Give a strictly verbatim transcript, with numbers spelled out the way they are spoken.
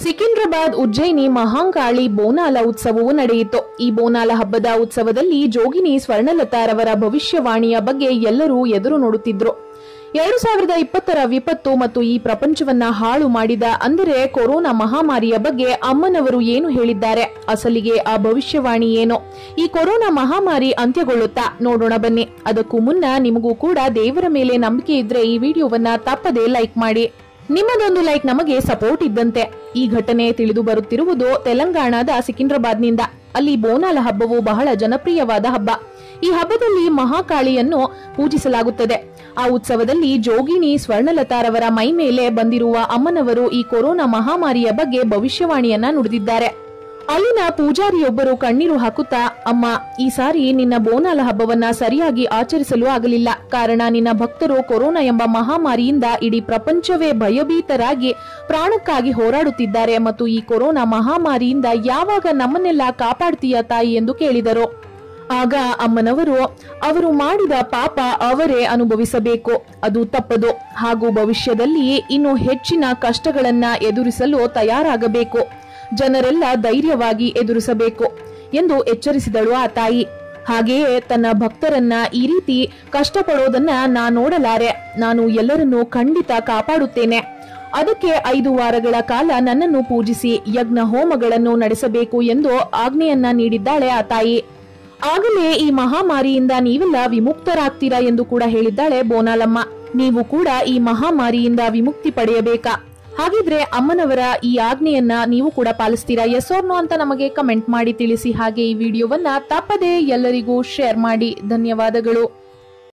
ಸಿಕಿಂದ್ರಾಬಾದ್ ಉಜ್ಜಯಿನಿ ಮಹಾಂಕಾಳಿ ಬೋನಾಲ ಉತ್ಸವವು ನಡೆಯಿತು. ಈ ಬೋನಾಲ ಹಬ್ಬದ ಉತ್ಸವದಲ್ಲಿ ಜೋಗಿನಿ ಸ್ವರ್ಣಲತಾರವರ ಭವಿಷ್ಯವಾಣಿಯ ಬಗ್ಗೆ ಎಲ್ಲರೂ ಎದುರು ನೋಡುತ್ತಿದ್ರು. ಎರಡು ಸಾವಿರದ ಇಪ್ಪತ್ತರ ವಿಪತ್ತು ಮತ್ತು ಈ ಪ್ರಪಂಚವನ್ನ ಹಾಳು ಮಾಡಿದ ಅಂದರೆ ಕೊರೋನಾ ಮಹಾಮಾರಿಯ ಬಗ್ಗೆ ಅಮ್ಮನವರು ಏನು ಹೇಳಿದ್ದಾರೆ, ಅಸಲಿಗೆ ಆ ಭವಿಷ್ಯವಾಣಿ ಏನು, ಈ ಕೊರೋನಾ ಮಹಾಮಾರಿ ಅಂತ್ಯಗೊಳ್ಳುತ್ತಾ ನೋಡೋಣ ಬನ್ನಿ. ಅದಕ್ಕೂ ಮುನ್ನ ನಿಮಗೂ ಕೂಡ ದೇವರ ಮೇಲೆ ನಂಬಿಕೆ ಇದ್ರೆ ಈ ವಿಡಿಯೋವನ್ನ ತಪ್ಪದೇ ಲೈಕ್ ಮಾಡಿ. ನಿಮ್ಮದೊಂದು ಲೈಕ್ ನಮಗೆ ಸಪೋರ್ಟ್ ಇದ್ದಂತೆ. ಈ ಘಟನೆ ತಿಳಿದು ಬರುತ್ತಿರುವುದು ತೆಲಂಗಾಣದ ಸಿಕಿಂದ್ರಾಬಾದ್ನಿಂದ. ಅಲ್ಲಿ ಬೋನಾಲ ಹಬ್ಬವು ಬಹಳ ಜನಪ್ರಿಯವಾದ ಹಬ್ಬ. ಈ ಹಬ್ಬದಲ್ಲಿ ಮಹಾಕಾಳಿಯನ್ನು ಪೂಜಿಸಲಾಗುತ್ತದೆ. ಆ ಉತ್ಸವದಲ್ಲಿ ಜೋಗಿನಿ ಸ್ವರ್ಣಲತಾರವರ ಮೈ ಮೇಲೆ ಬಂದಿರುವ ಅಮ್ಮನವರು ಈ ಕೊರೋನಾ ಮಹಾಮಾರಿಯ ಬಗ್ಗೆ ಭವಿಷ್ಯವಾಣಿಯನ್ನ ನುಡಿದಿದ್ದಾರೆ. ಅಲ್ಲಿನ ಪೂಜಾರಿಯೊಬ್ಬರು ಕಣ್ಣೀರು ಹಾಕುತ್ತಾ, ಅಮ್ಮ, ಈ ಸಾರಿ ನಿನ್ನ ಬೋನಾಲ ಹಬ್ಬವನ್ನ ಸರಿಯಾಗಿ ಆಚರಿಸಲು ಆಗಲಿಲ್ಲ. ಕಾರಣ ನಿನ್ನ ಭಕ್ತರು ಕೊರೋನಾ ಎಂಬ ಮಹಾಮಾರಿಯಿಂದ ಇಡೀ ಪ್ರಪಂಚವೇ ಭಯಭೀತರಾಗಿ ಪ್ರಾಣಕ್ಕಾಗಿ ಹೋರಾಡುತ್ತಿದ್ದಾರೆ ಮತ್ತು ಈ ಕೊರೋನಾ ಮಹಾಮಾರಿಯಿಂದ ಯಾವಾಗ ನಮ್ಮನ್ನೆಲ್ಲ ಕಾಪಾಡ್ತೀಯ ತಾಯಿ ಎಂದು ಕೇಳಿದರು. ಆಗ ಅಮ್ಮನವರು, ಅವರು ಮಾಡಿದ ಪಾಪ ಅವರೇ ಅನುಭವಿಸಬೇಕು, ಅದು ತಪ್ಪದು. ಹಾಗೂ ಭವಿಷ್ಯದಲ್ಲಿ ಇನ್ನು ಹೆಚ್ಚಿನ ಕಷ್ಟಗಳನ್ನ ಎದುರಿಸಲು ತಯಾರಾಗಬೇಕು. ಜನರೆಲ್ಲ ಧೈರ್ಯವಾಗಿ ಎದುರಿಸಬೇಕು ಎಂದು ಎಚ್ಚರಿಸಿದಳು ಆ ತಾಯಿ. ಹಾಗೆಯೇ ತನ್ನ ಭಕ್ತರನ್ನ ಈ ರೀತಿ ಕಷ್ಟಪಡೋದನ್ನ ನಾ ನೋಡಲಾರೆ. ನಾನು ಎಲ್ಲರನ್ನೂ ಖಂಡಿತ ಕಾಪಾಡುತ್ತೇನೆ. ಅದಕ್ಕೆ ಐದು ವಾರಗಳ ಕಾಲ ನನ್ನನ್ನು ಪೂಜಿಸಿ ಯಜ್ಞ ಹೋಮಗಳನ್ನು ನಡೆಸಬೇಕು ಎಂದು ಆಜ್ಞೆಯನ್ನ ನೀಡಿದ್ದಾಳೆ ಆ ತಾಯಿ. ಆಗಲೇ ಈ ಮಹಾಮಾರಿಯಿಂದ ನೀವೆಲ್ಲ ವಿಮುಕ್ತರಾಗ್ತೀರಾ ಎಂದು ಕೂಡ ಹೇಳಿದ್ದಾಳೆ ಬೋನಾಲಮ್ಮ. ನೀವು ಕೂಡ ಈ ಮಹಾಮಾರಿಯಿಂದ ವಿಮುಕ್ತಿ ಪಡೆಯಬೇಕಾ? ಹಾಗಿದ್ರೆ ಅಮ್ಮನವರ ಈ ಆಜ್ಞೆಯನ್ನ ನೀವು ಕೂಡ ಪಾಲಿಸ್ತೀರಾ? ಎಸ್ ಆರ್ ನೋ ಅಂತ ನಮಗೆ ಕಮೆಂಟ್ ಮಾಡಿ ತಿಳಿಸಿ. ಹಾಗೆ ಈ ವಿಡಿಯೋವನ್ನ ತಪ್ಪದೇ ಎಲ್ಲರಿಗೂ ಶೇರ್ ಮಾಡಿ. ಧನ್ಯವಾದಗಳು.